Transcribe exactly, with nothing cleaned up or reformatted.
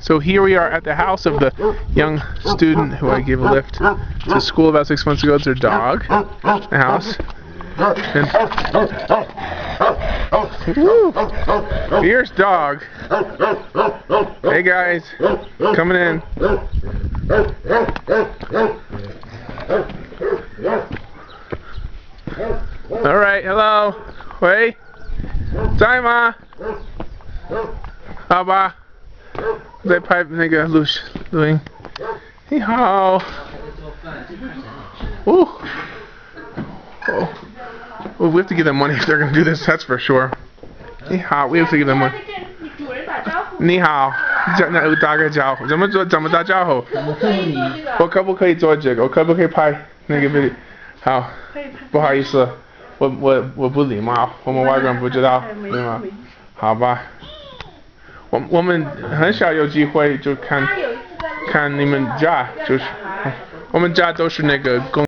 So here we are at the house of the young student who I gave a lift to school about six months ago. It's her dog. The house. And, woo, here's dog. Hey guys, coming in. All right, hello. Wait. 在吗？好吧。在拍那个录录音。你好。Ooh. Oh. Well, we have to give them money if they're gonna do this. That's for sure. 你好 we have to give them money. 你好，那打个招呼，怎么做？怎么打招呼？我可不可以做这个？我可不可以拍那个 video？ 好，不好意思，我我我不礼貌，我们外国人不知道，对吗？好吧，我我们很少有机会就看看你们家，就是我们家都是那个公。